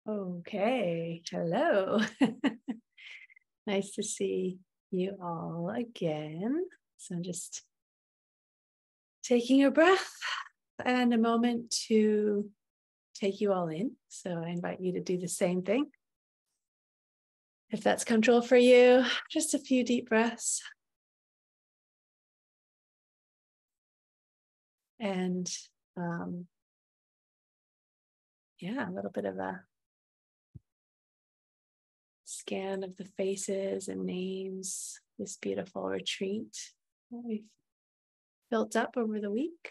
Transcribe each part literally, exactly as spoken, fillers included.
Okay, hello. Nice to see you all again. So just taking a breath and a moment to take you all in. So I invite you to do the same thing. If that's comfortable for you, just a few deep breaths. And um, yeah, a little bit of a scan of the faces and names, this beautiful retreat that we've built up over the week.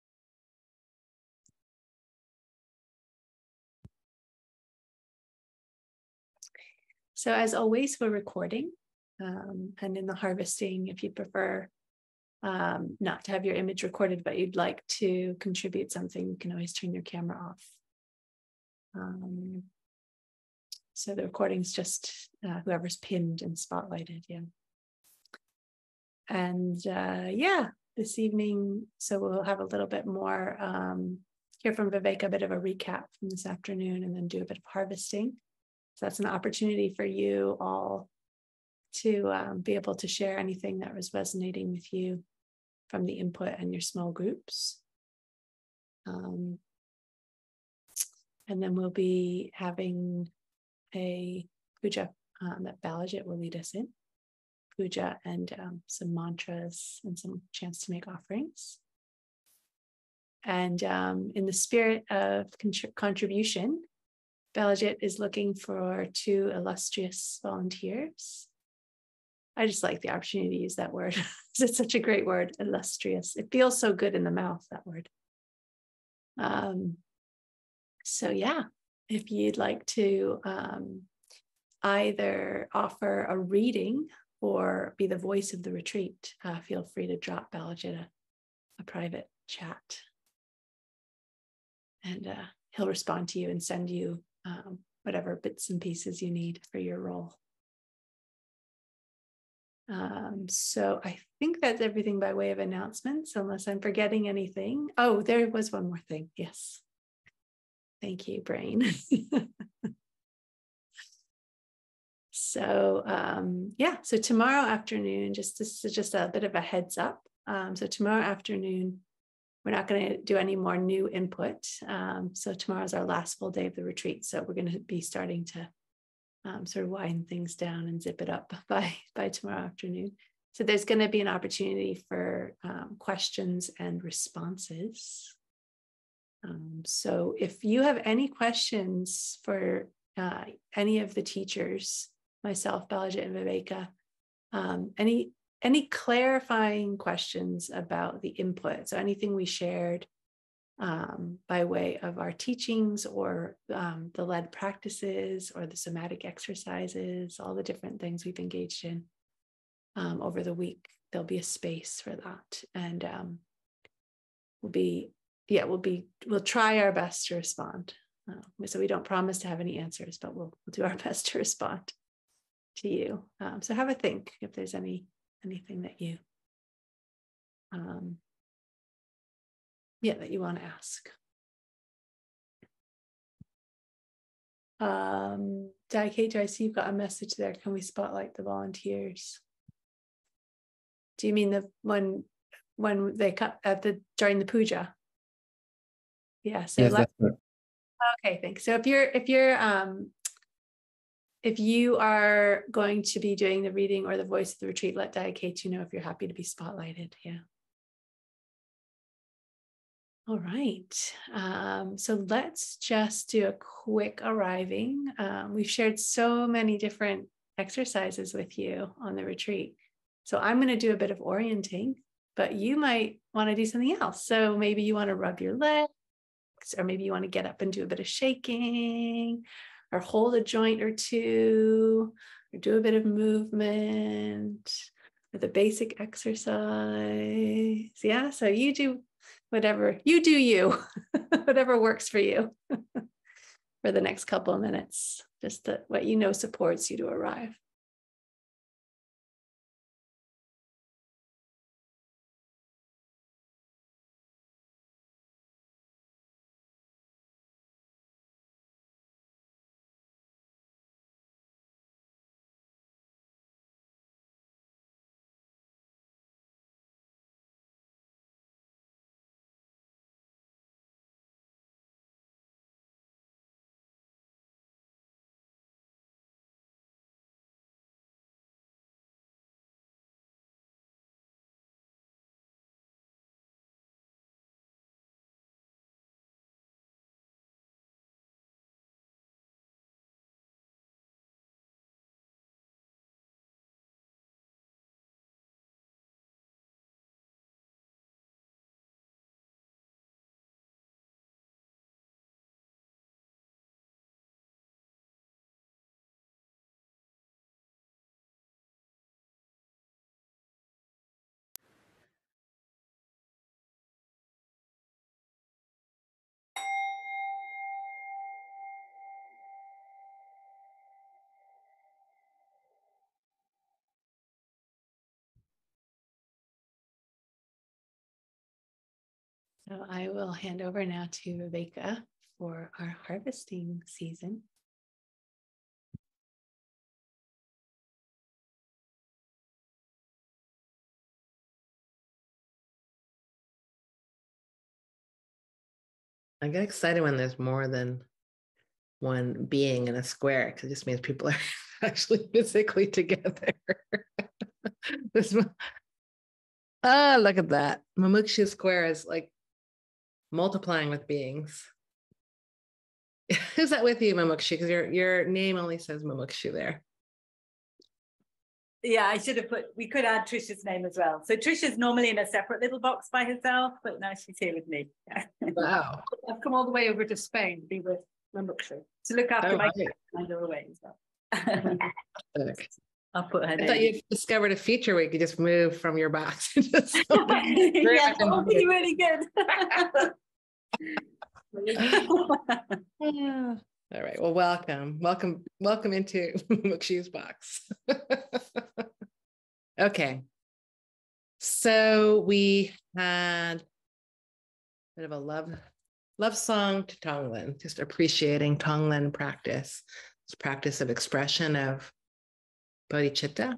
So as always, we're recording, um, and in the harvesting, if you prefer um, not to have your image recorded, but you'd like to contribute something, you can always turn your camera off. Um, so the recording's just uh, whoever's pinned and spotlighted, yeah. And uh, yeah, this evening, so we'll have a little bit more, um, hear from Viveka, a bit of a recap from this afternoon, and then do a bit of harvesting. So that's an opportunity for you all to um, be able to share anything that was resonating with you from the input and your small groups. Um, and then we'll be having a puja um, that Balajit will lead us in. Puja and um, some mantras and some chance to make offerings. And um, in the spirit of contr- contribution, Balajit is looking for two illustrious volunteers. I just like the opportunity to use that word. It's such a great word, illustrious. It feels so good in the mouth, that word. Um, so yeah, if you'd like to um, either offer a reading or be the voice of the retreat, uh, feel free to drop Balajit a, a private chat. And uh, he'll respond to you and send you um, whatever bits and pieces you need for your role. Um, so I think that's everything by way of announcements, unless I'm forgetting anything. Oh, there was one more thing. Yes. Thank you, brain. So um, yeah, so tomorrow afternoon, just this is just a bit of a heads up. Um, so tomorrow afternoon, we're not going to do any more new input. Um, so tomorrow's our last full day of the retreat. So we're going to be starting to um, sort of wind things down and zip it up by, by tomorrow afternoon. So there's going to be an opportunity for um, questions and responses. Um, so if you have any questions for uh, any of the teachers, myself, Balajit, and Viveka, um, any any clarifying questions about the input, so anything we shared um, by way of our teachings or um, the led practices or the somatic exercises, all the different things we've engaged in um, over the week, there'll be a space for that. And um, we'll be, yeah, we'll be, we'll try our best to respond. Uh, so we don't promise to have any answers, but we'll, we'll do our best to respond to you. Um, so have a think if there's any, anything that you, um, yeah, that you want to ask. Um, Kate, do I see you've got a message there? Can we spotlight the volunteers? Do you mean the when when they cut at the during the puja? Yeah. So yes, let, that's right. okay, thanks. So if you're if you're um if you are going to be doing the reading or the voice of the retreat, let Kate know if you're happy to be spotlighted. Yeah. All right. Um, so let's just do a quick arriving. Um, we've shared so many different exercises with you on the retreat. So I'm going to do a bit of orienting, but you might want to do something else. So maybe you want to rub your legs, or maybe you want to get up and do a bit of shaking, or hold a joint or two, or do a bit of movement, or the basic exercise. Yeah. So you do whatever you do, you, whatever works for you for the next couple of minutes, just the, what you know supports you to arrive. So I will hand over now to Viveka for our harvesting season. I get excited when there's more than one being in a square, because it just means people are actually physically together. This, ah, look at that. Mumukshu square is like multiplying with beings. Who's that with you, Mumukshu? Because your, your name only says Mumukshu there. Yeah, I should have put, we could add Trisha's name as well. So Trisha's normally in a separate little box by herself, but now she's here with me. Wow. I've come all the way over to Spain to be with Mumukshu to look after Oh, my right. kind of away as well. I'll put her I name. thought you discovered a feature where you could just move from your box. Just Yeah, that would be really good. Yeah. All right. Well, welcome. Welcome. Welcome into Mukshu's box. Okay. So we had a bit of a love, love song to Tonglen, just appreciating Tonglen practice. It's practice of expression of bodhicitta.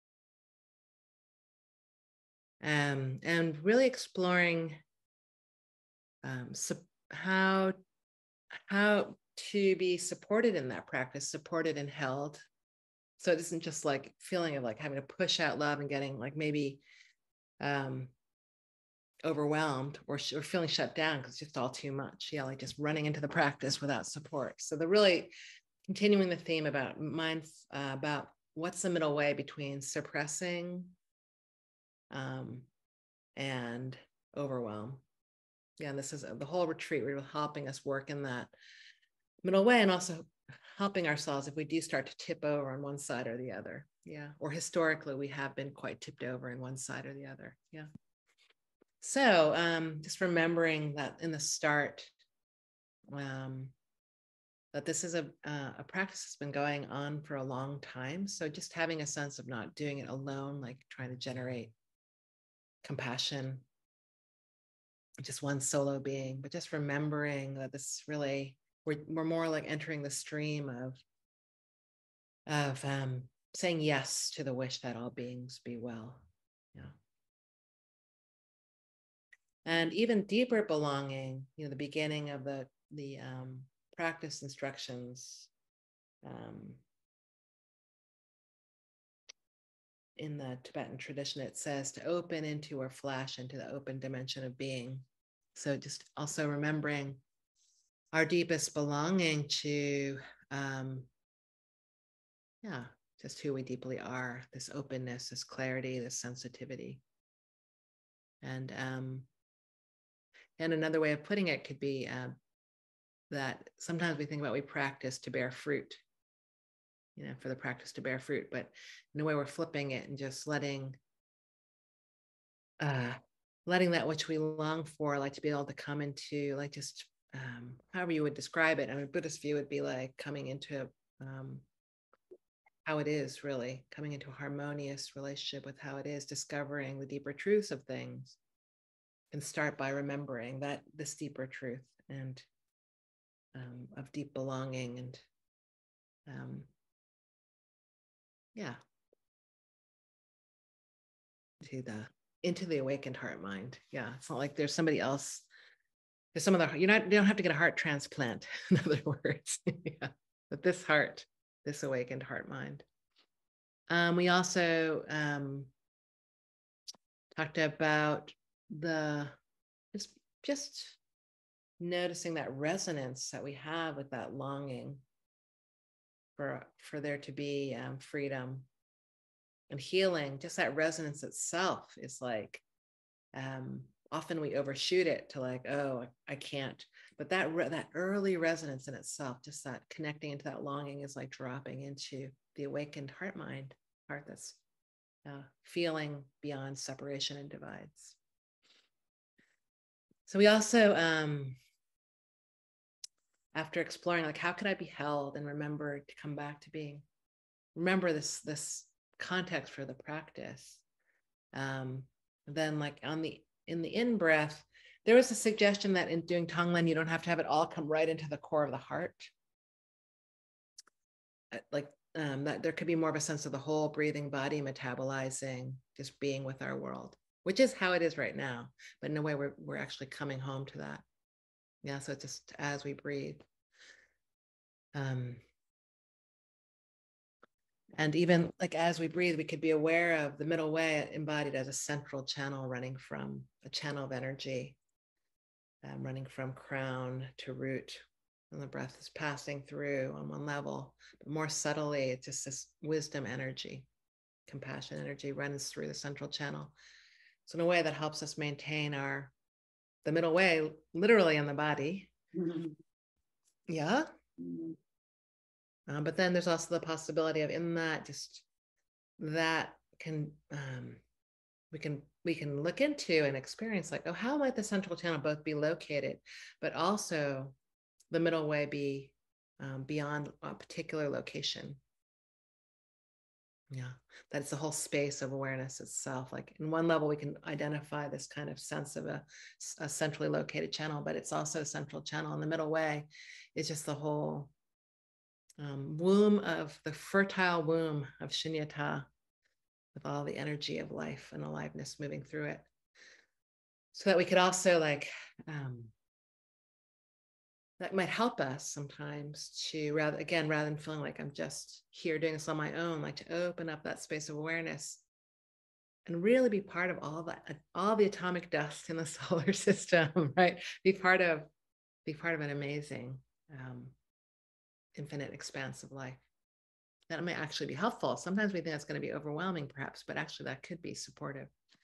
Um, and really exploring um, so how, how to be supported in that practice, supported and held. So it isn't just like feeling of like having to push out love and getting like maybe um, overwhelmed or, sh- or feeling shut down because it's just all too much. Yeah, like just running into the practice without support. So the really continuing the theme about mind, uh, about what's the middle way between suppressing um, and overwhelm. Yeah, and this is the whole retreat. We're helping us work in that middle way and also helping ourselves if we do start to tip over on one side or the other. Yeah, or historically we have been quite tipped over in one side or the other. Yeah. So um, just remembering that in the start, um, that this is a, uh, a practice that's been going on for a long time. So just having a sense of not doing it alone, like trying to generate compassion, just one solo being, but just remembering that this really, we're, we're more like entering the stream of, of um, saying yes to the wish that all beings be well. Yeah. And even deeper belonging, you know, the beginning of the, the um, practice instructions um, in the Tibetan tradition, it says to open into or flash into the open dimension of being. So just also remembering our deepest belonging to, um, yeah, just who we deeply are, this openness, this clarity, this sensitivity. And, um, and another way of putting it could be uh, that sometimes we think about we practice to bear fruit, you know, for the practice to bear fruit, but in a way we're flipping it and just letting, uh, letting that which we long for, like to be able to come into, like just um, however you would describe it. I mean, Buddhist view would be like coming into um, how it is, really coming into a harmonious relationship with how it is, discovering the deeper truths of things, and start by remembering that this deeper truth and um, of deep belonging and um, yeah, to the into the awakened heart mind. Yeah, it's not like there's somebody else. There's some other. You're not. You don't have to get a heart transplant. In other words, yeah. But this heart, this awakened heart mind. Um, we also um, talked about the just just noticing that resonance that we have with that longing for for there to be um, freedom and healing. Just that resonance itself is like um, often we overshoot it to like, oh, I, I can't. But that re- that early resonance in itself, just that connecting into that longing, is like dropping into the awakened heart mind, heart that's uh, feeling beyond separation and divides. So we also, um, after exploring, like, how could I be held and remember to come back to being, remember this this context for the practice. Um, then, like on the in the in breath, there was a suggestion that in doing Tonglen, you don't have to have it all come right into the core of the heart. Like um, that there could be more of a sense of the whole breathing body metabolizing, just being with our world, which is how it is right now. But in a way, we're, we're actually coming home to that. Yeah, so it's just as we breathe. Um, and even like as we breathe, we could be aware of the middle way embodied as a central channel running from a channel of energy, um, running from crown to root. And the breath is passing through on one level, but more subtly, it's just this wisdom energy, compassion energy runs through the central channel. So in a way that helps us maintain our, the middle way, literally in the body. Mm-hmm. Yeah. Mm-hmm. Uh, but then there's also the possibility of in that, just that can, um, we can, we can look into and experience like, oh, how might the central channel both be located, but also the middle way be um, beyond a particular location. Yeah, that's the whole space of awareness itself. Like in one level, we can identify this kind of sense of a, a centrally located channel, but it's also a central channel. And the middle way is just the whole um, womb of the fertile womb of Shunyata, with all the energy of life and aliveness moving through it. So that we could also like, um, that might help us sometimes to rather, again, rather than feeling like I'm just here doing this on my own, like to open up that space of awareness and really be part of all that, all the atomic dust in the solar system, right? Be part of, be part of an amazing, um, infinite expanse of life. That might actually be helpful. Sometimes we think that's going to be overwhelming, perhaps, but actually that could be supportive.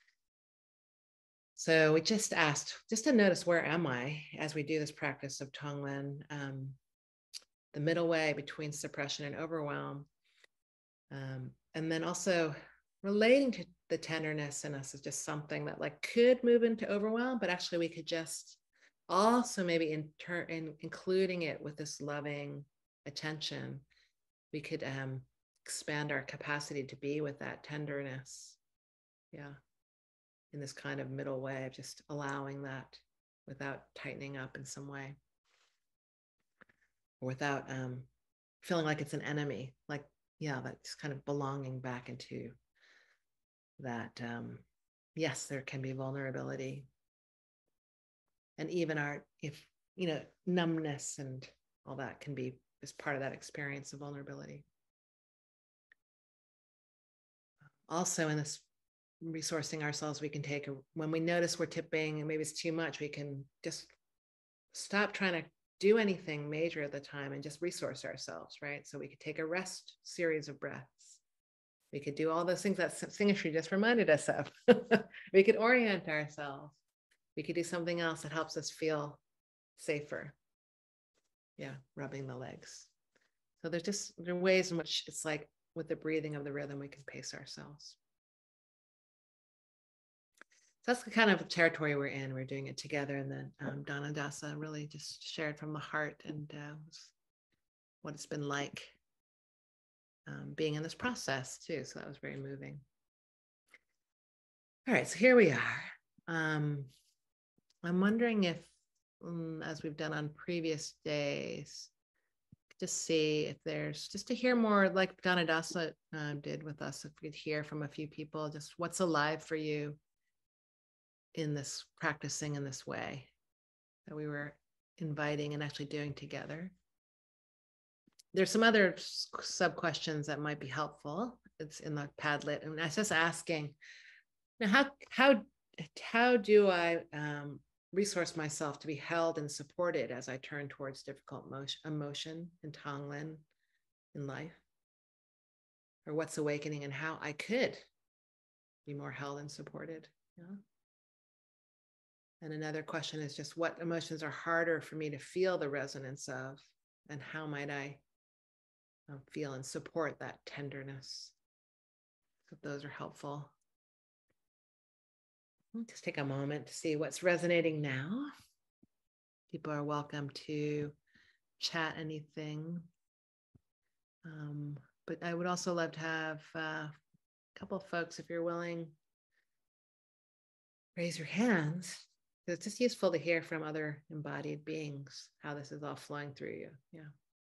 So we just asked, just to notice, where am I as we do this practice of Tonglen, um, the middle way between suppression and overwhelm. Um, and then also relating to the tenderness in us is just something that like could move into overwhelm, but actually we could just also maybe in turn, in, including it with this loving attention, we could um, expand our capacity to be with that tenderness. Yeah. In this kind of middle way of just allowing that without tightening up in some way, or without um, feeling like it's an enemy, like, yeah, that's kind of belonging back into that. Um, yes, there can be vulnerability. And even our, if, you know, numbness and all that can be as part of that experience of vulnerability. Also in this resourcing ourselves, we can take a, when we notice we're tipping and maybe it's too much, we can just stop trying to do anything major at the time and just resource ourselves, right? So we could take a rest series of breaths. We could do all those things that Singhashri just reminded us of. We could orient ourselves. We could do something else that helps us feel safer. Yeah, rubbing the legs. So there's just, there are ways in which it's like with the breathing of the rhythm, we can pace ourselves. So that's the kind of territory we're in. We're doing it together. And then um, Dana Dasa really just shared from the heart and uh, what it's been like um, being in this process too. So that was very moving. All right, so here we are. Um, I'm wondering if, um, as we've done on previous days, just see if there's, just to hear more like Dana Dasa uh, did with us, if we could hear from a few people, just what's alive for you in this practicing in this way that we were inviting and actually doing together. There's some other sub questions that might be helpful. It's in the Padlet, and I was just asking, now how how how do I um, resource myself to be held and supported as I turn towards difficult motion, emotion and Tonglen in life, or what's awakening and how I could be more held and supported. Yeah. And another question is just what emotions are harder for me to feel the resonance of, and how might I um, feel and support that tenderness? If those are helpful. Just take a moment to see what's resonating now. People are welcome to chat anything. Um, but I would also love to have uh, a couple of folks, if you're willing, raise your hands It's just useful to hear from other embodied beings how this is all flowing through you. Yeah.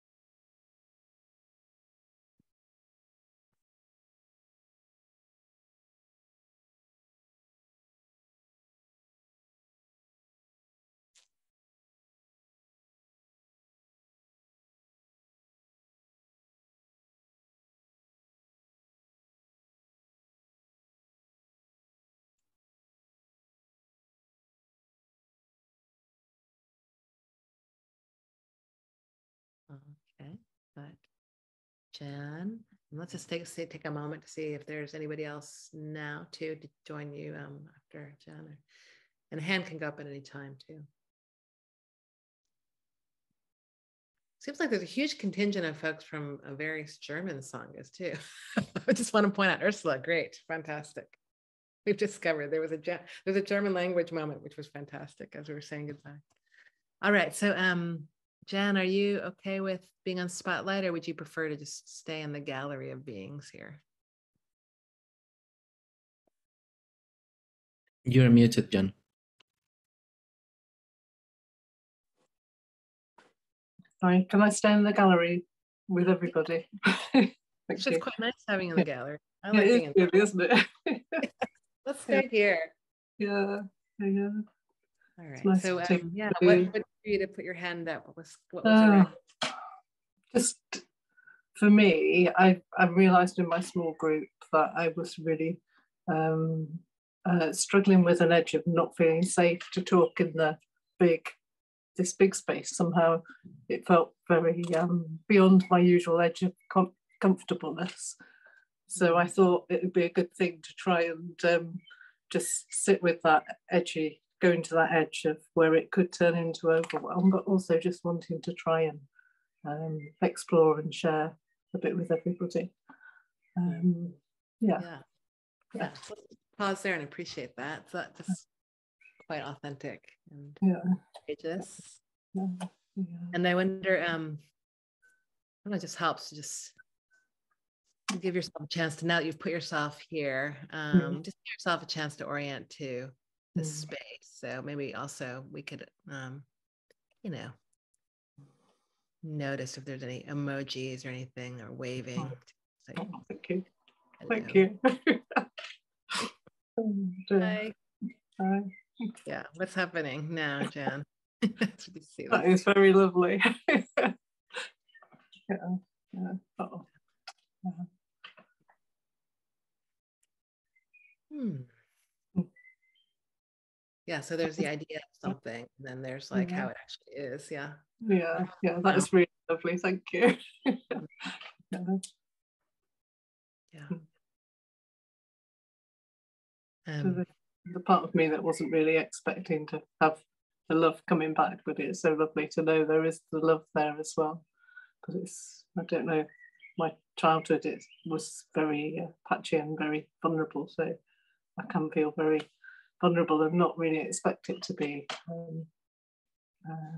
Okay, but Jen, let's just take a take a moment to see if there's anybody else now too to join you um, after Jen, and a hand can go up at any time too. Seems like there's a huge contingent of folks from uh, various German sanghas too. I just want to point out Ursula, great, fantastic. We've discovered there was a there's a German language moment, which was fantastic as we were saying goodbye. All right, so um. Jen, are you okay with being on Spotlight, or would you prefer to just stay in the gallery of beings here? You're muted, Jen. Sorry, can I stay in the gallery with everybody? It's just quite nice having you in the gallery. I like it being is, in really, isn't it? Let's stay here. Yeah, yeah. All right. Nice so to um, yeah, what what drew you to put your hand up? What was what was uh, around? Just for me, I I realised in my small group that I was really um, uh, struggling with an edge of not feeling safe to talk in the big this big space. Somehow it felt very um, beyond my usual edge of com comfortableness. So I thought it would be a good thing to try and um, just sit with that edgy, going to that edge of where it could turn into overwhelm, but also just wanting to try and um, explore and share a bit with everybody. Um, yeah. Yeah. Yeah. So pause there and appreciate that. So that's just quite authentic and yeah. courageous. Yeah. Yeah. And I wonder, um, I don't know, it just helps to just give yourself a chance to, now that you've put yourself here, um, mm. just give yourself a chance to orient to the mm. space. So maybe also we could, um, you know, notice if there's any emojis or anything or waving. Like, oh, thank you. Thank you. Hi. Hi. Yeah, what's happening now, Jan? See that is very lovely. yeah. Yeah. Uh-oh. Uh-huh. Hmm. Yeah, so there's the idea of something, and then there's like yeah. how it actually is. Yeah. Yeah, yeah, that is really lovely. Thank you. yeah. Yeah. Um, so the, the part of me that wasn't really expecting to have the love coming back, but it's so lovely to know there is the love there as well. But it's, I don't know, my childhood it was very uh, patchy and very vulnerable, so I can feel very vulnerable and not really expect it to be um, uh,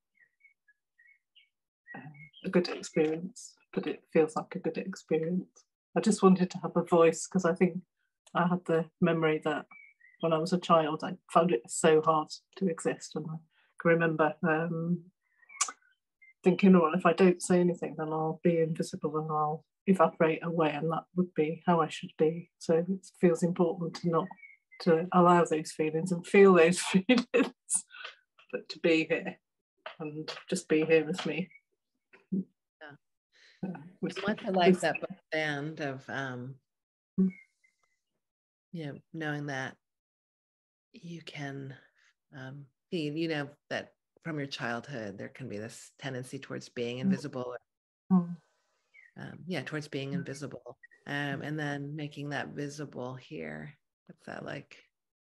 a good experience, but it feels like a good experience. I just wanted to have a voice because I think I had the memory that when I was a child I found it so hard to exist, and I can remember um, thinking, well, if I don't say anything then I'll be invisible and I'll evaporate away, and that would be how I should be. So it feels important to not to allow those feelings and feel those feelings, but to be here and just be here with me. Yeah. Yeah, with, much I like with, that book band of um mm. you know, knowing that you can um see, you know, that from your childhood there can be this tendency towards being invisible. Mm. Um, yeah, towards being invisible. Um, and then making that visible here. What's that like?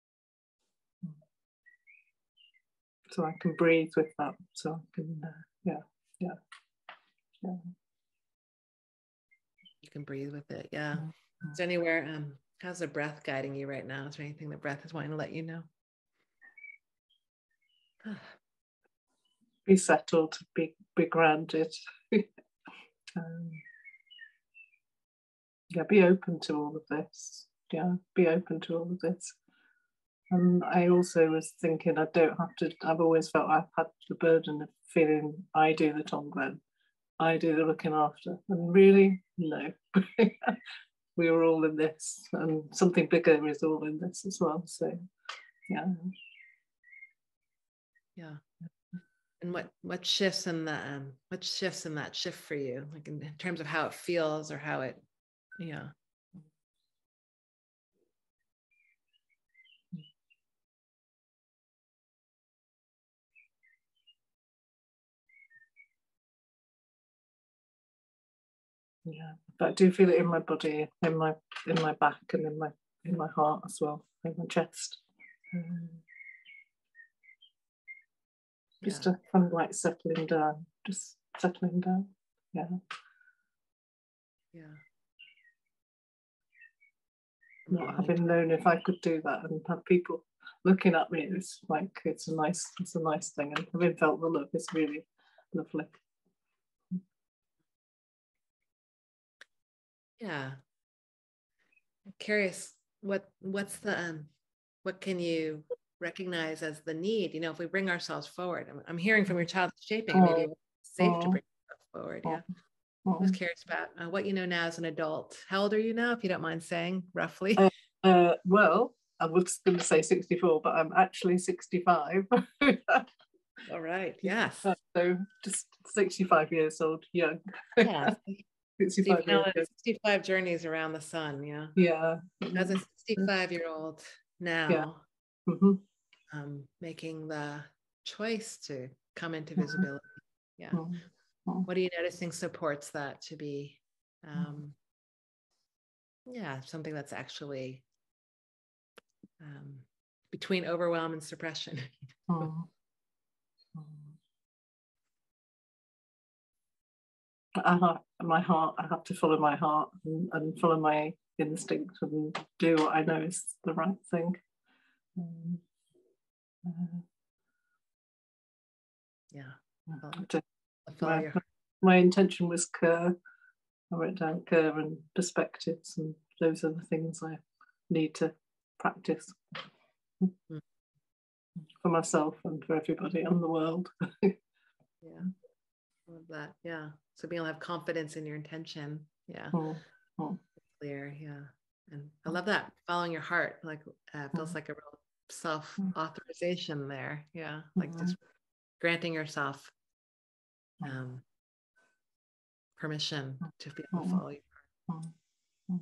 So I can breathe with that. So I can, uh, yeah, yeah, yeah. You can breathe with it, yeah. Mm-hmm. Is there anywhere, um, how's the breath guiding you right now? Is there anything the breath is wanting to let you know? Be settled, be, be grounded. um, yeah, be open to all of this. Yeah, be open to all of this. And I also was thinking I don't have to, I've always felt I've had the burden of feeling I do the Tonglen, I do the looking after. And really, no. We were all in this, and something bigger is all in this as well. So, yeah. Yeah. And what what shifts in the um, what shifts in that shift for you, like in, in terms of how it feels or how it, yeah. Yeah, but I do feel it in my body, in my in my back, and in my in my heart as well, in my chest. Um, just Yeah. a kind of like settling down, just settling down. Yeah. Yeah. Not having known if I could do that and have people looking at me, it's like it's a nice, it's a nice thing, and having felt the love is really lovely. Yeah. I'm curious, what what's the um what can you recognize as the need? You know, if we bring ourselves forward, I'm, I'm hearing from your child shaping, Oh, maybe it's safe oh, to bring yourself forward. oh, Yeah. oh. I was curious about uh, what you know now as an adult. How old are you now, if you don't mind saying, roughly? Uh, uh, well, I was going to say sixty-four, but I'm actually sixty-five. All right. Yes. So just sixty-five years old, young. Yeah. sixty-five years old. sixty-five journeys around the sun. Yeah. Yeah. As a sixty-five year old now, yeah. Mm-hmm. um, making the choice to come into visibility. Yeah. Mm-hmm. What are you noticing supports that to be, um, yeah, something that's actually um, between overwhelm and suppression? Mm-hmm. I have, my heart, I have to follow my heart and, and follow my instinct and do what I know is the right thing. Um, uh, yeah. Well, To, my, my intention was care. I wrote down care and perspectives, and those are the things I need to practice mm-hmm. for myself and for everybody in the world. Yeah. Love that. Yeah. So being able to have confidence in your intention. Yeah. Mm-hmm. Clear. Yeah. And I love that. Following your heart, like uh, feels mm-hmm. like a real self-authorization there. Yeah. Like mm-hmm. just granting yourself um, permission to be able to follow your heart. Mm-hmm.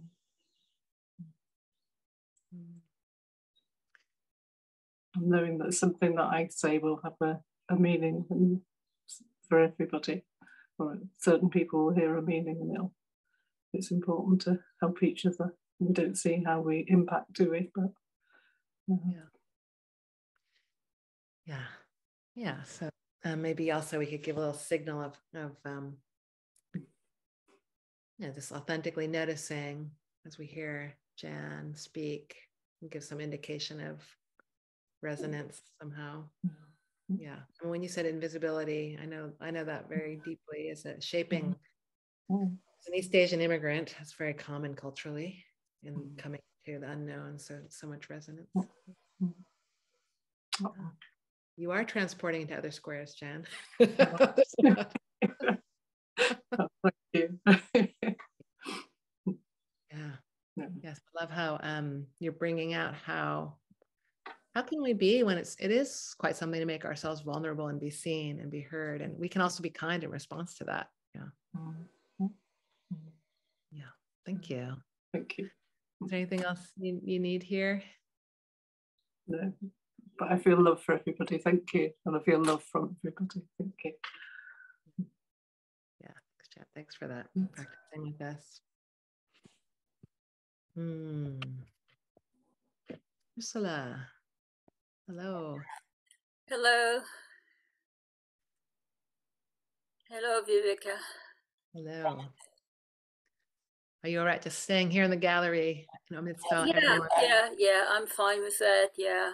Knowing that something that I say will have a, a meaning and for everybody, or certain people will hear a meaning, and it'll, it's important to help each other. We don't see how we impact, do we? But uh, yeah, yeah, yeah. So uh, maybe also we could give a little signal of of um, yeah, just authentically noticing as we hear Jan speak, and give some indication of resonance somehow. Yeah. And when you said invisibility, I know I know that very deeply. Is it shaping mm-hmm. as an East Asian immigrant? That's very common culturally in mm-hmm. coming to the unknown. So so much resonance. Mm-hmm. Uh, you are transporting into other squares, Jan. Oh, thank you. Yeah. Yeah. Yes. I love how um you're bringing out how How can we be when it's it is quite something to make ourselves vulnerable and be seen and be heard, and we can also be kind in response to that. Yeah. Mm-hmm. Yeah. Thank you. Thank you. Is there anything else you, you need here? No, but I feel love for everybody. Thank you, and I feel love from everybody. Thank you. Yeah. Thanks, Chat. Thanks for that. Yes. Practicing with us. Hmm. Ursula. Hello. Hello. Hello, Viveka. Hello. Are you all right just staying here in the gallery? You know, amidst all Yeah, everyone? yeah, yeah. I'm fine with that. Yeah.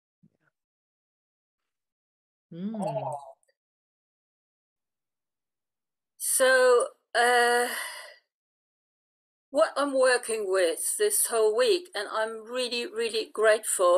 Mm. So, uh, what I'm working with this whole week, and I'm really, really grateful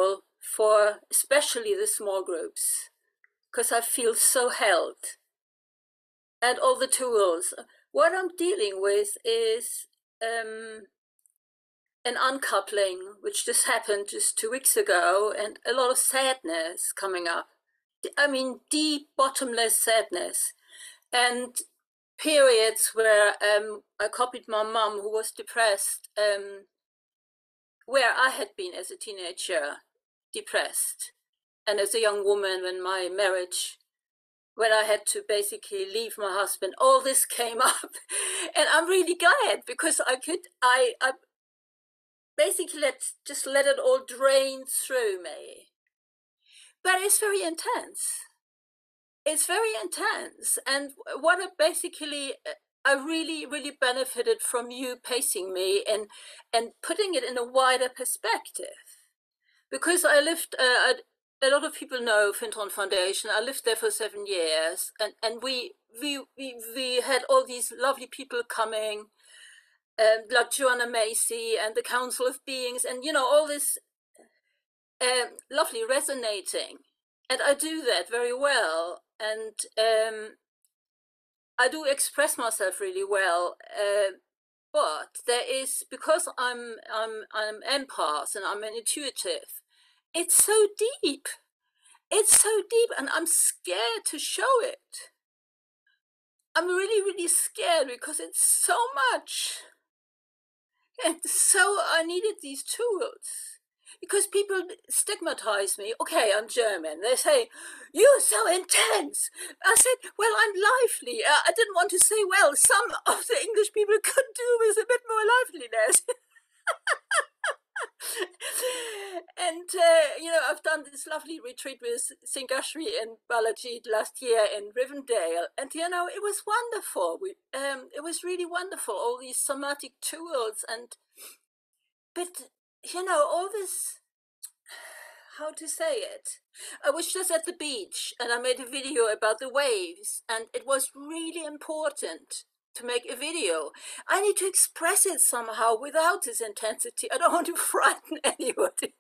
for especially the small groups, because I feel so held. And all the tools. What I'm dealing with is um, an uncoupling, which just happened just two weeks ago, and a lot of sadness coming up. I mean, deep, bottomless sadness. And periods where um, I copied my mum, who was depressed, um, where I had been as a teenager, depressed. And as a young woman, when my marriage, when I had to basically leave my husband, all this came up. And I'm really glad, because I could, I, I basically let, just let it all drain through me. But it's very intense. It's very intense. And what I basically, I really, really benefited from you pacing me and, and putting it in a wider perspective. Because I lived, uh, I, a lot of people know Fintron Foundation. I lived there for seven years, and, and we, we, we, we had all these lovely people coming, um, like Joanna Macy and the Council of Beings, and, you know, all this um, lovely resonating. And I do that very well. And um, I do express myself really well. Uh, but there is, because I'm, I'm, I'm empath and I'm an intuitive, it's so deep. It's so deep, and I'm scared to show it. I'm really, really scared because it's so much. And so I needed these tools, because people stigmatize me. Okay, I'm German. They say, you're so intense. I said, well, I'm lively. Uh, I didn't want to say, well, some of the English people could do with a bit more liveliness. And, uh, you know, I've done this lovely retreat with Singhashri and Balajit last year in Rivendell. And, you know, it was wonderful. We, um, it was really wonderful, all these somatic tools. And, but, you know, all this, how to say it? I was just at the beach and I made a video about the waves. And it was really important to make a video. I need to express it somehow without this intensity. I don't want to frighten anybody.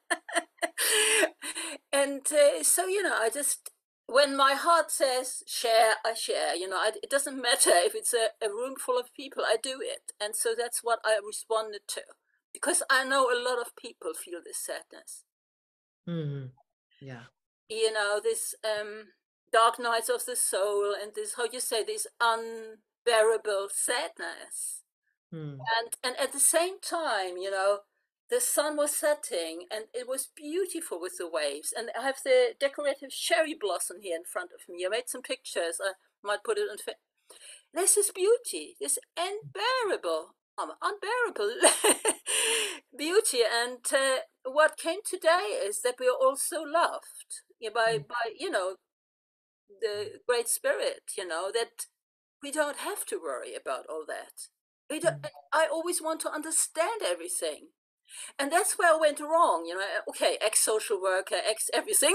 And uh, so, you know, I just, when my heart says share, I share. You know, I, it doesn't matter if it's a, a room full of people, I do it. And so that's what I responded to, because I know a lot of people feel this sadness. Mm-hmm. Yeah. You know, this um, dark nights of the soul, and this, how you say, this unbearable sadness. Mm. And and at the same time, you know, the sun was setting and it was beautiful with the waves. And I have the decorative cherry blossom here in front of me. I made some pictures. I might put it on. This is beauty, this unbearable, um, unbearable beauty. And uh, what came today is that we are all so loved, yeah, by, mm. by, you know, the Great Spirit, you know, that we don't have to worry about all that. We don't, mm. I always want to understand everything. And that's where I went wrong, you know. Okay, ex-social worker, ex-everything.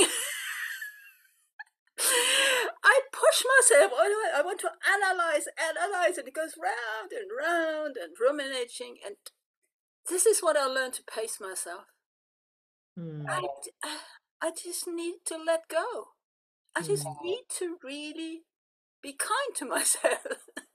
I push myself. I want to analyze, analyze, and it goes round and round and ruminating. And this is what I learned to pace myself. Mm. I, I just need to let go. I just mm. need to really be kind to myself.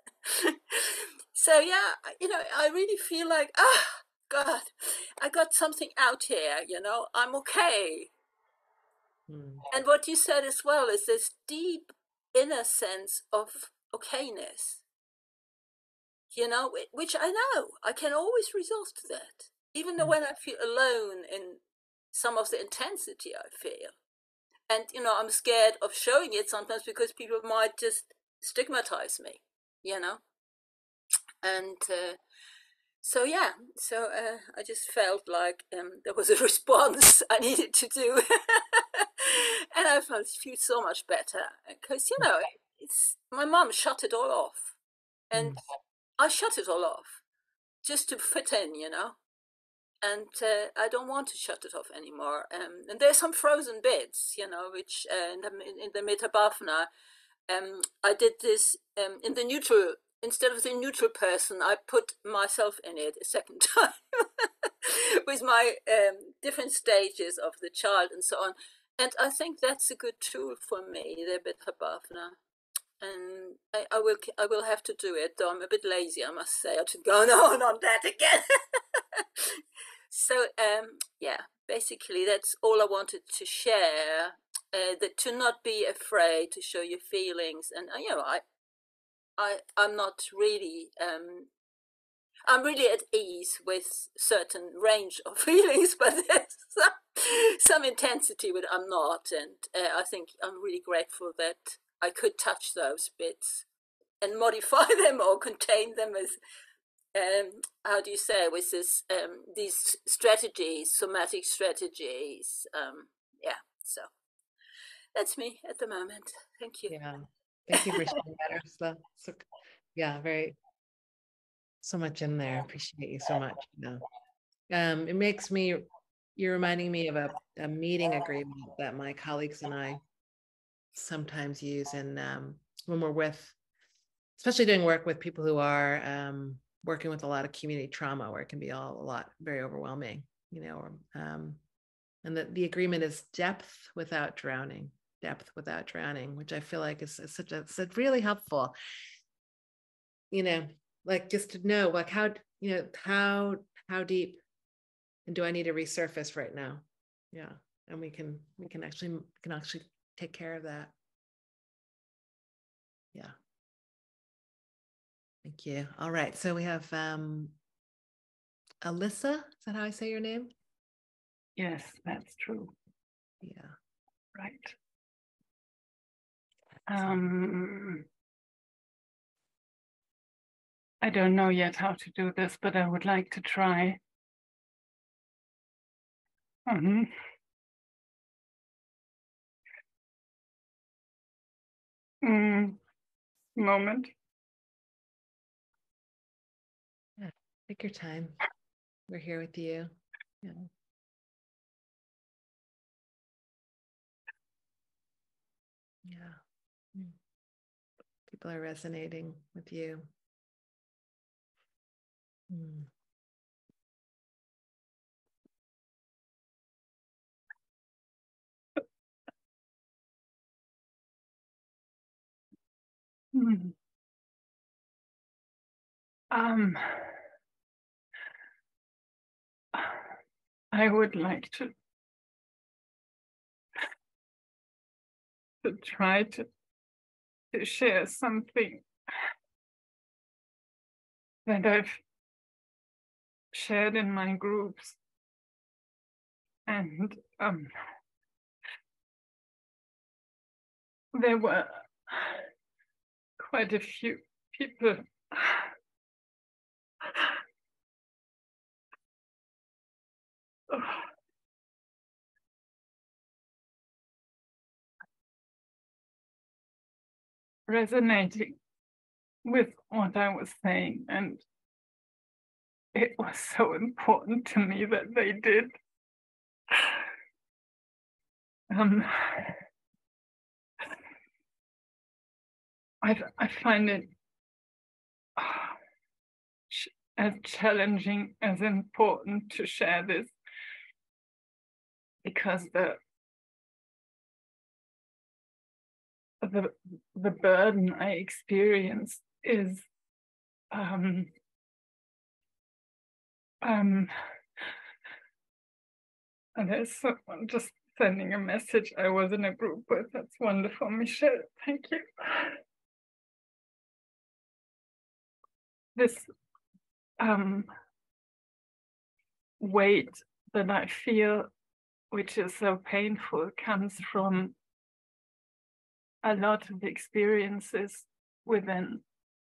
So, yeah, you know, I really feel like, ah, God, I got something out here, you know, I'm okay. Mm. And what you said as well is this deep inner sense of okayness, you know, which I know I can always resort to that, even though mm. when I feel alone in some of the intensity I feel. And, you know, I'm scared of showing it sometimes because people might just stigmatize me, you know. And uh, so, yeah, so uh, I just felt like um, there was a response I needed to do. And I felt feel so much better because, you know, it's my mom shut it all off. And mm. I shut it all off just to fit in, you know. And uh, I don't want to shut it off anymore. Um, and there's some frozen bits, you know, which uh, in the, in the Metabhavana, um, I did this um, in the neutral. Instead of the neutral person, I put myself in it a second time. with my um, different stages of the child and so on. And I think that's a good tool for me, the Bethabhavna. And I, I will I will have to do it, though I'm a bit lazy, I must say. I should go on on that again. So um, yeah, basically that's all I wanted to share. Uh, that to not be afraid to show your feelings, and uh, you know, I, I, I'm not really, um, I'm really at ease with certain range of feelings, but there's some, some intensity with I'm not, and uh, I think I'm really grateful that I could touch those bits and modify them or contain them as, um, how do you say, with this, um, these strategies, somatic strategies. Um, yeah, so that's me at the moment. Thank you. Yeah, thank you for sharing that, Ursula. So, yeah, very, so much in there. Appreciate you so much. You know, um, it makes me, you're reminding me of a, a meeting agreement that my colleagues and I sometimes use, and um, when we're with, especially doing work with people who are um, working with a lot of community trauma, where it can be all a lot very overwhelming, you know, or, um, and the, the agreement is depth without drowning, depth without drowning, which I feel like is, is such a, such really helpful, you know, like just to know, like how, you know, how, how deep, and do I need to resurface right now? Yeah. And we can, we can actually, we can actually take care of that. Yeah. Thank you. All right. So we have um, Alyssa. Is that how I say your name? Yes, that's true. Yeah. Right. Um, I don't know yet how to do this, but I would like to try. Mm-hmm. Mm, moment. Yeah. Take your time. We're here with you. Yeah. Yeah. People are resonating with you. Mm. Mm. Um, I would like to, to try to, to share something that I've shared in my groups. And um, there were quite a few people resonating with what I was saying, and it was so important to me that they did. Um, I, I find it as challenging as important to share this, because the the the burden I experience is um, um, and there's someone just sending a message. I was in a group with. That's wonderful, Michelle. Thank you. This um, weight that I feel, which is so painful, comes from a lot of experiences within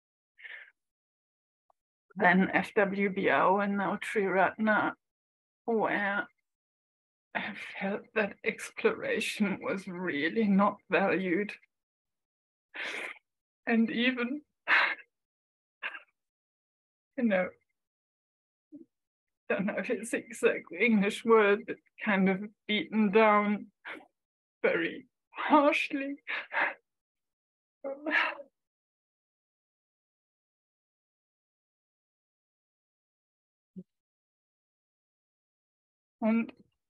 then F W B O and now Triratna, where I felt that exploration was really not valued. And even, you know, don't know if it's the exact English word, but kind of beaten down very harshly. And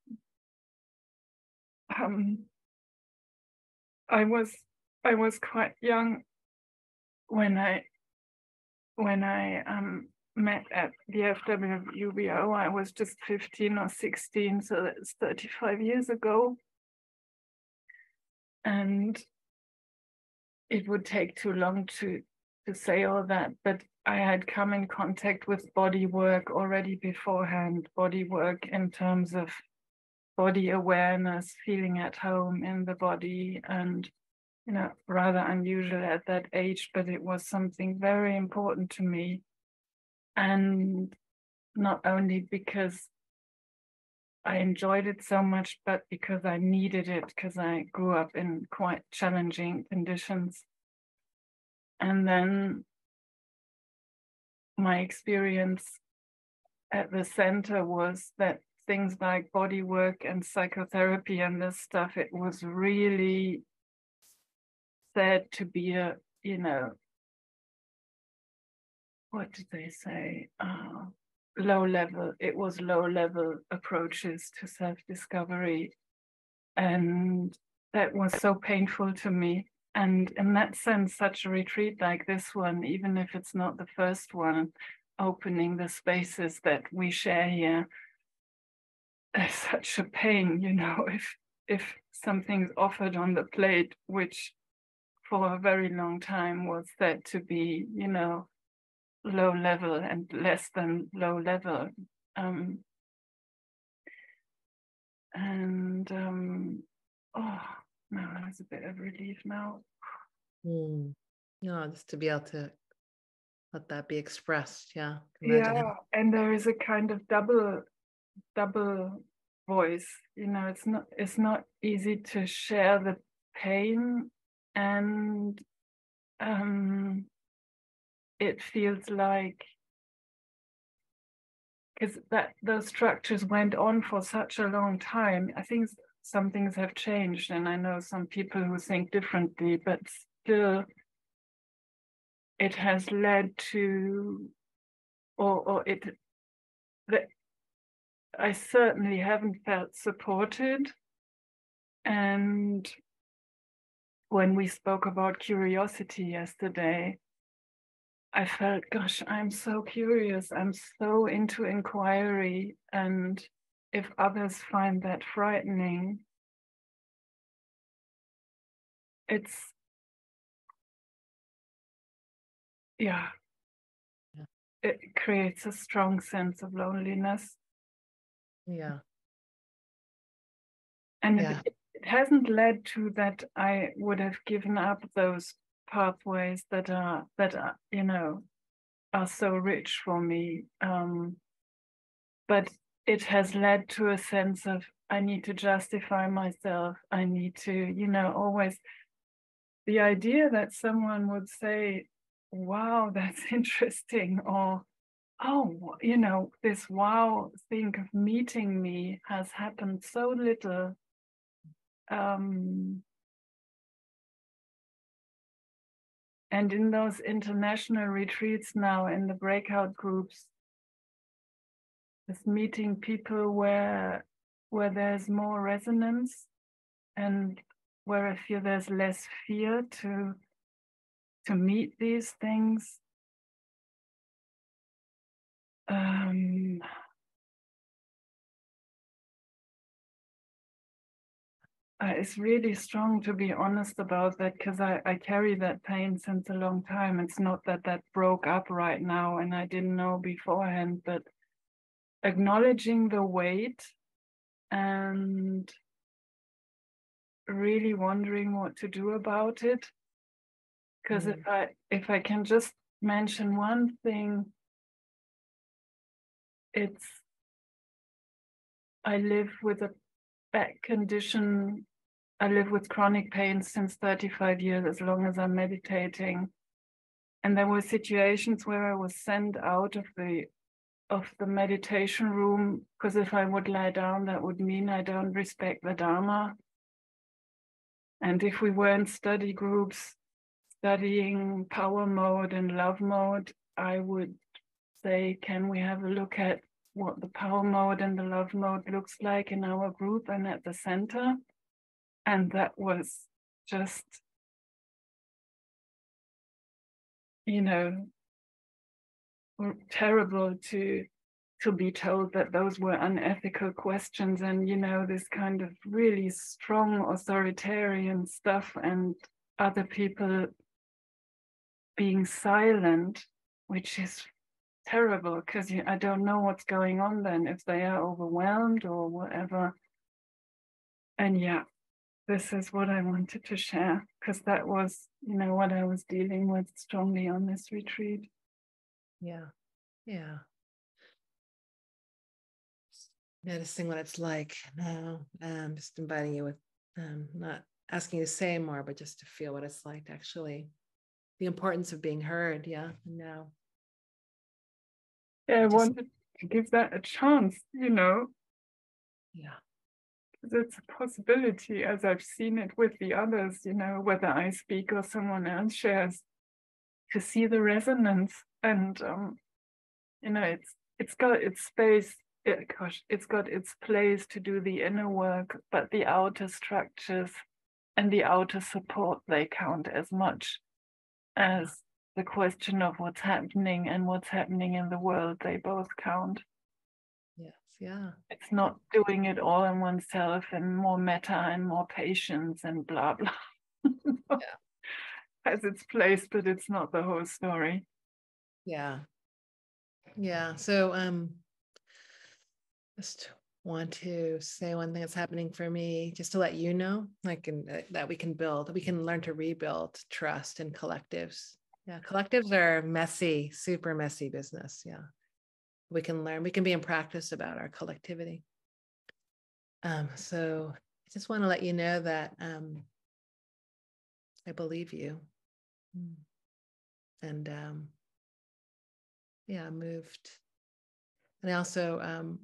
um, I was I was quite young when I when I um, met at the F W B O. I was just fifteen or sixteen, so that's thirty-five years ago. And it would take too long to, to say all that, but I had come in contact with body work already beforehand, body work in terms of body awareness, feeling at home in the body, and you know, rather unusual at that age, but it was something very important to me. And not only because I enjoyed it so much, but because I needed it, because I grew up in quite challenging conditions. And then my experience at the center was that things like body work and psychotherapy and this stuff, it was really said to be a, you know, what did they say? Uh, low level, it was low level approaches to self-discovery. And that was so painful to me. And in that sense, such a retreat like this one, even if it's not the first one, opening the spaces that we share here, is such a pain, you know, if if something's offered on the plate, which for a very long time was said to be, you know, low level and less than low level. Um, and um, oh, no, it's a bit of relief now. Mm. No, just to be able to let that be expressed. Yeah. Yeah, Imagine. and there is a kind of double, double voice. You know, it's not it's not easy to share the pain, and um, it feels like, because that those structures went on for such a long time. I think some things have changed, and I know some people who think differently, but still it has led to, or, or it, that I certainly haven't felt supported. And when we spoke about curiosity yesterday, I felt, gosh, I'm so curious. I'm so into inquiry. And if others find that frightening, it's, yeah, yeah. It creates a strong sense of loneliness. Yeah. And yeah. it, it hasn't led to that I would have given up those pathways that are, that are, you know, are so rich for me. Um, but it has led to a sense of, I need to justify myself. I need to, you know, always, the idea that someone would say, wow, that's interesting, or, oh, you know, this wow thing of meeting me has happened so little. Um, and in those international retreats now, in the breakout groups, just meeting people where where there's more resonance, and where I feel there's less fear to to meet these things. Um, uh, it's really strong to be honest about that, because I, I carry that pain since a long time. It's not that that broke up right now and I didn't know beforehand, but acknowledging the weight and really wondering what to do about it. Because mm. if I if I can just mention one thing, it's I live with a back condition. I live with chronic pain since thirty-five years, as long as I'm meditating. And there were situations where I was sent out of the of the meditation room, because if I would lie down, that would mean I don't respect the Dharma. And if we were in study groups studying power mode and love mode, I would say, can we have a look at what the power mode and the love mode looks like in our group and at the center. And that was just, you know, terrible to to be told that those were unethical questions, and, you know, this kind of really strong authoritarian stuff, and other people being silent, which is terrible, because I don't know what's going on then, if they are overwhelmed or whatever. And yeah, this is what I wanted to share, because that was, you know, what I was dealing with strongly on this retreat. Yeah, yeah. Noticing what it's like now. Um, just inviting you with, um, not asking you to say more, but just to feel what it's like to actually, the importance of being heard. Yeah, now. Yeah, I just, wanted to give that a chance, you know. Yeah. Because it's a possibility, as I've seen it with the others, you know, whether I speak or someone else shares, to see the resonance. And, um, you know, it's it's got its space. It, gosh, it's got its place to do the inner work, but the outer structures and the outer support, they count as much as the question of what's happening and what's happening in the world. They both count. Yes, yeah. It's not doing it all in oneself and more metta and more patience and blah, blah. Yeah. Has its place, but it's not the whole story. Yeah. Yeah. So, um, just want to say one thing that's happening for me, just to let you know, like, in, uh, that we can build, we can learn to rebuild trust in collectives. Yeah, collectives are messy, super messy business. Yeah, we can learn, we can be in practice about our collectivity. Um, so I just want to let you know that um, I believe you, and um, yeah, moved, and I also um,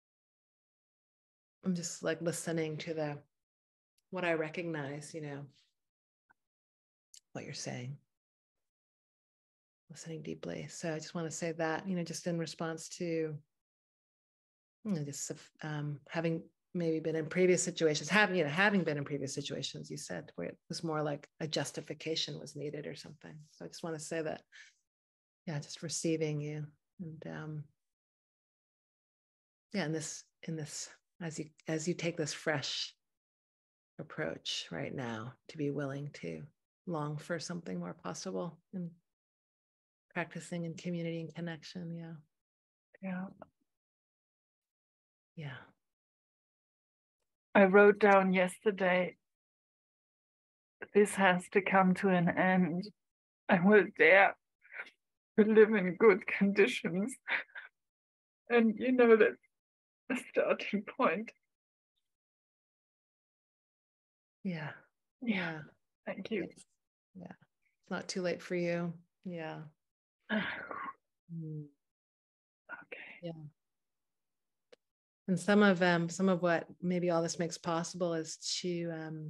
I'm just like listening to the, what I recognize, you know, what you're saying, listening deeply. So I just want to say that, you know, just in response to, you know, just um, having maybe been in previous situations, having, you know, having been in previous situations, you said, where it was more like a justification was needed or something. So I just want to say that, yeah, just receiving you, and um, yeah, in this, in this, as you, as you take this fresh approach right now, to be willing to long for something more possible and practicing in community and connection. Yeah. Yeah. Yeah. I wrote down yesterday, this has to come to an end. I will dare to live in good conditions. And you know, that's the starting point. Yeah. Yeah. Yeah. Thank you. It's, yeah. It's not too late for you. Yeah. Mm. Okay. Yeah. And some of um, some of what maybe all this makes possible is to um,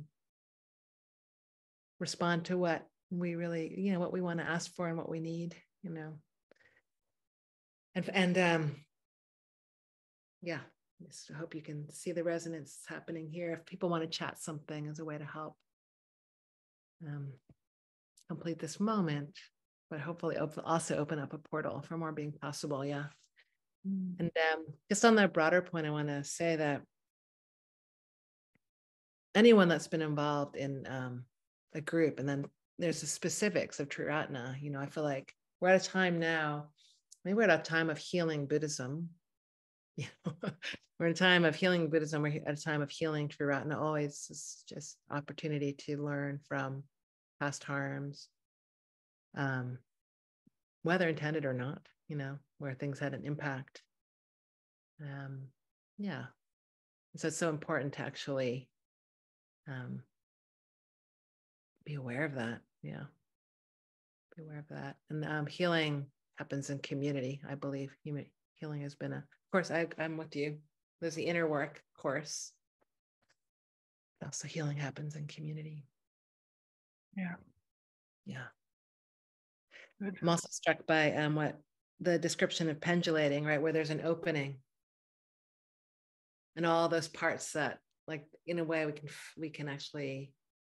respond to what we really, you know, what we want to ask for and what we need, you know. And and um, yeah, just hope you can see the resonance happening here. If people want to chat something as a way to help um, complete this moment, but hopefully op- also open up a portal for more being possible. Yeah. Mm. And um, just on that broader point, I want to say that anyone that's been involved in um, a group, and then there's the specifics of Triratna, you know, I feel like we're at a time now, maybe we're at a time of healing Buddhism. You know, we're at a time of healing Buddhism, we're at a time of healing Triratna. Always is just opportunity to learn from past harms, um, whether intended or not, you know, where things had an impact. Um, yeah. So it's so important to actually um, be aware of that. Yeah. Be aware of that. And um, healing happens in community, I believe. Healing has been a, of course, I, I'm with you. There's the inner work course. Also, healing happens in community. Yeah. Yeah. Good. I'm also struck by um, what the description of pendulating, right? Where there's an opening, and all those parts that, like, in a way we can we can actually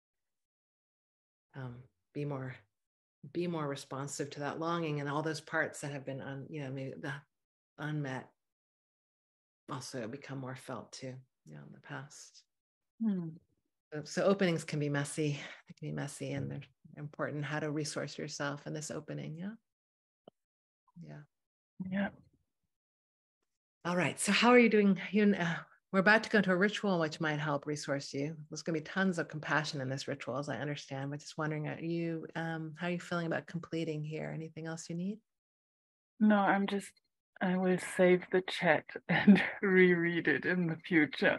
um, be more be more responsive to that longing, and all those parts that have been un, you know, maybe the unmet also become more felt too, you know, in the past. Hmm. So, so openings can be messy. They can be messy, and they're important. How to resource yourself in this opening. Yeah. Yeah. Yeah. All right. So how are you doing? You, uh, we're about to go into a ritual which might help resource you. There's going to be tons of compassion in this ritual, as I understand. But just wondering, are you, um, how are you feeling about completing here? Anything else you need? No, I'm just, I will save the chat and reread it in the future.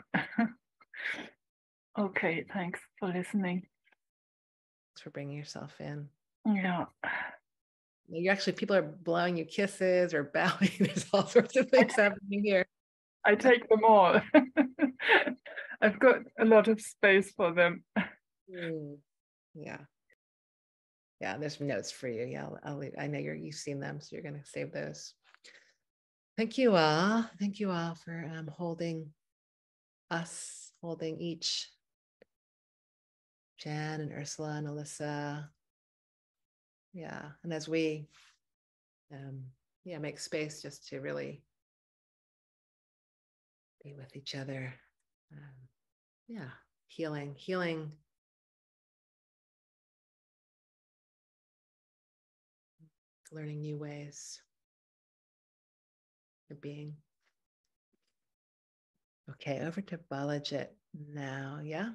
Okay, thanks for listening. Thanks for bringing yourself in. Yeah. You actually, people are blowing you kisses or bowing. There's all sorts of things happening here. I take them all. I've got a lot of space for them. Mm, yeah. Yeah, there's some notes for you. Yeah, I'll, I'll leave. I know you're, you've seen them, so you're going to save those. Thank you all. Thank you all for um, holding us, holding each, Jan and Ursula and Alyssa. Yeah, and as we, um, yeah, make space just to really be with each other. Um, yeah, healing, healing. Learning new ways of being. Okay, over to Balajit now. Yeah.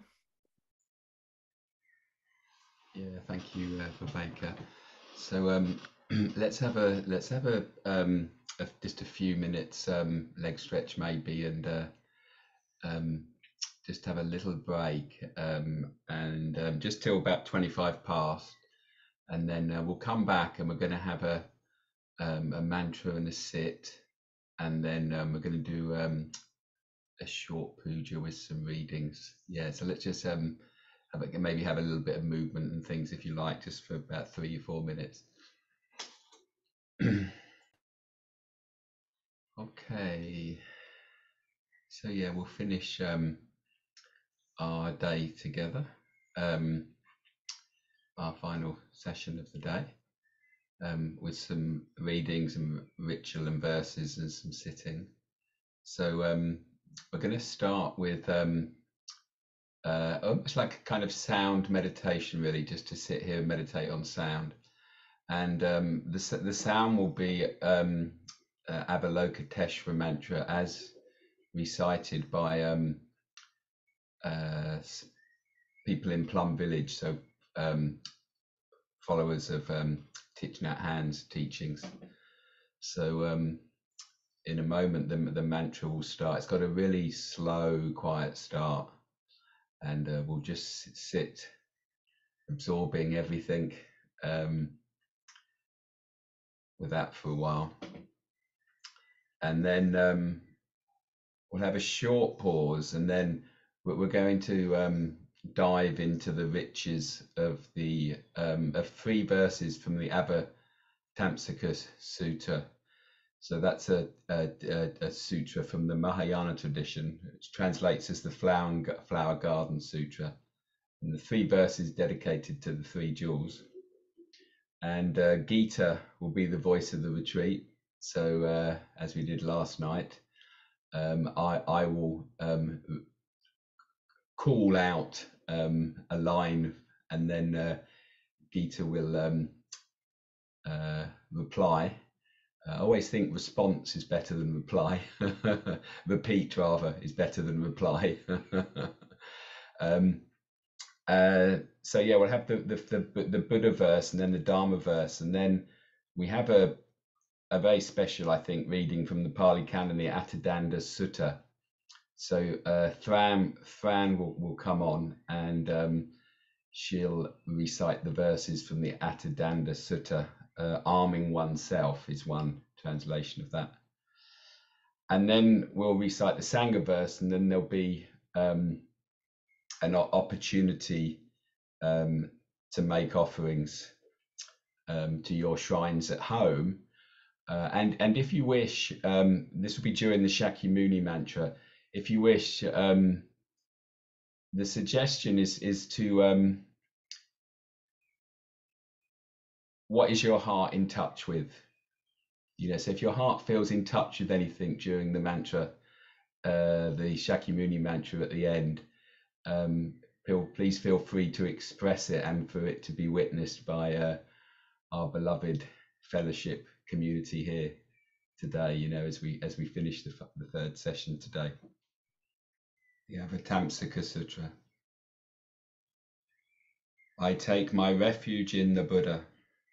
Yeah, thank you, uh, Viveka. So um, let's have a let's have a, um, a just a few minutes um, leg stretch maybe, and uh, um, just have a little break, um, and um, just till about twenty-five past, and then uh, we'll come back and we're going to have a um, a mantra and a sit, and then um, we're going to do um, a short puja with some readings. Yeah, so let's just um, have a, maybe have a little bit of movement and things if you like, just for about three or four minutes. Okay, so yeah, we'll finish um, our day together, um, our final session of the day, um, with some readings and ritual and verses and some sitting. So um, we're going to start with um, uh, almost like a kind of sound meditation, really, just to sit here and meditate on sound. And um, the, the sound will be um, uh, Avalokiteshvara mantra as recited by um, uh, people in Plum Village, so um, followers of um, Thich Nhat Hanh's teachings. So um, in a moment, the, the mantra will start. It's got a really slow, quiet start, and uh, we'll just sit, absorbing everything um, with that for a while. And then um, we'll have a short pause, and then we're going to um, dive into the riches of the um, of three verses from the Avatamsaka Sutta. So that's a, a, a, a sutra from the Mahayana tradition, which translates as the Flower, Flower Garden Sutra. And the three verses dedicated to the three jewels. And uh, Gita will be the voice of the retreat. So uh, as we did last night, um, I, I will um, call out um, a line, and then uh, Gita will um, uh, reply. I always think response is better than reply. Repeat, rather, is better than reply. um, uh, so yeah, we'll have the, the the the Buddha verse, and then the Dharma verse, and then we have a a very special, I think, reading from the Pali Canon, the Atadanda Sutta. So uh, Thran Thran will, will come on, and um, she'll recite the verses from the Atadanda Sutta. Uh, arming oneself is one translation of that. And then we'll recite the Sangha verse, and then there'll be um, an opportunity um, to make offerings um, to your shrines at home. Uh, and, and if you wish, um, this will be during the Shakyamuni mantra. if you wish, um, the suggestion is is to um, what is your heart in touch with? You know, so if your heart feels in touch with anything during the mantra, uh, the Shakyamuni mantra at the end, um, feel, please feel free to express it and for it to be witnessed by uh, our beloved fellowship community here today. You know, as we as we finish the, the third session today, the Avatamsaka Sutra. I take my refuge in the Buddha.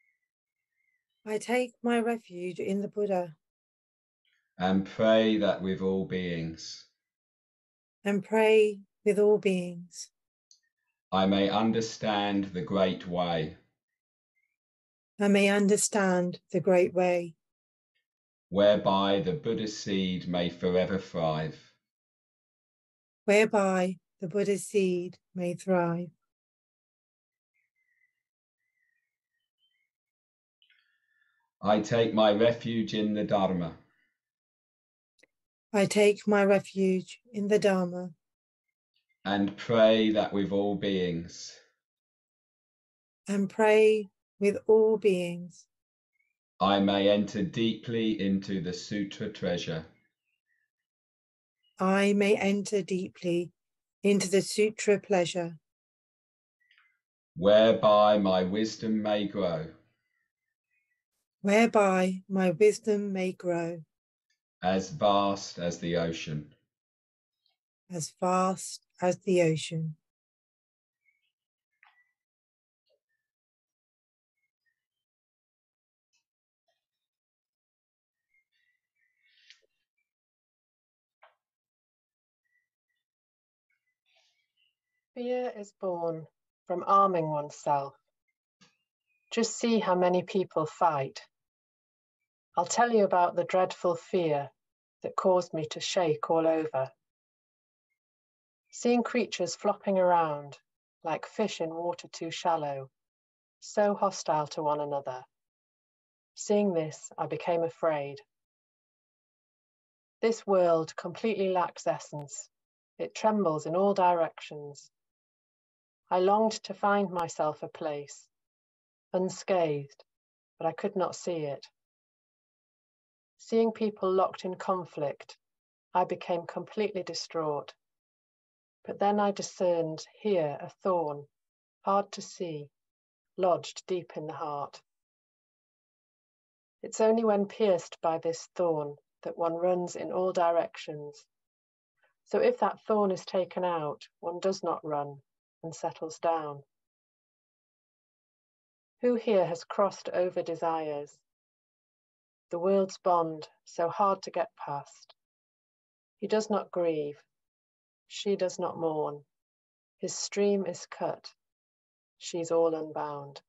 I take my refuge in the Buddha. And pray that with all beings. And pray with all beings. I may understand the great way. I may understand the great way. Whereby the Buddha's seed may forever thrive. Whereby the Buddha's seed may thrive. I take my refuge in the Dharma. I take my refuge in the Dharma. And pray that with all beings. And pray with all beings. I may enter deeply into the Sutra treasure. I may enter deeply into the Sutra pleasure. Whereby my wisdom may grow. Whereby my wisdom may grow. As vast as the ocean. As vast as the ocean. Fear is born from arming oneself. Just see how many people fight. I'll tell you about the dreadful fear that caused me to shake all over. Seeing creatures flopping around like fish in water too shallow, so hostile to one another. Seeing this, I became afraid. This world completely lacks essence. It trembles in all directions. I longed to find myself a place, unscathed, but I could not see it. Seeing people locked in conflict, I became completely distraught. But then I discerned here a thorn, hard to see, lodged deep in the heart. It's only when pierced by this thorn that one runs in all directions. So if that thorn is taken out, one does not run and settles down. Who here has crossed over desires? The world's bond, so hard to get past. He does not grieve. She does not mourn. His stream is cut. She's all unbound.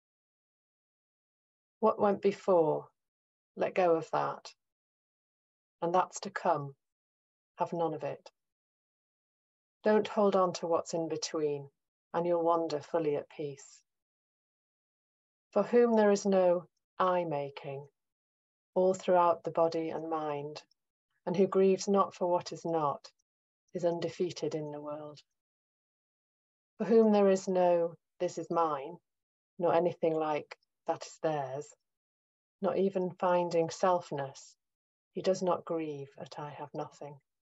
What went before? Let go of that. And that's to come. Have none of it. Don't hold on to what's in between, and you'll wander fully at peace. For whom there is no I-making, all throughout the body and mind, and who grieves not for what is not, is undefeated in the world. For whom there is no this is mine, nor anything like that is theirs, not even finding selfness, he does not grieve at I have nothing.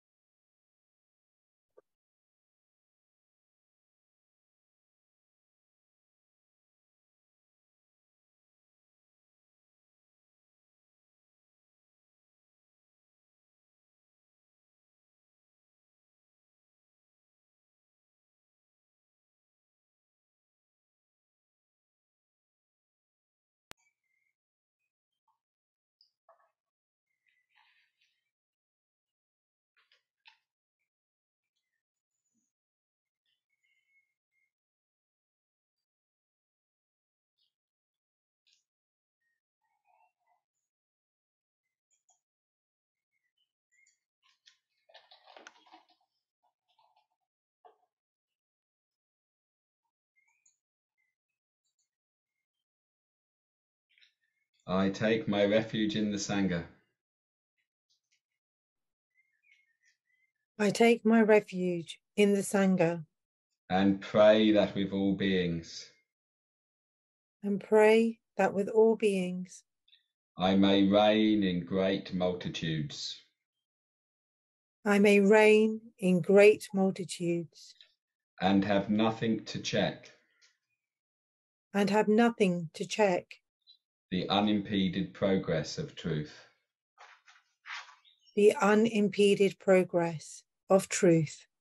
I take my refuge in the Sangha. I take my refuge in the Sangha and pray that with all beings and pray that with all beings I may reign in great multitudes. I may reign in great multitudes And have nothing to check and have nothing to check the unimpeded progress of truth. the unimpeded progress of truth.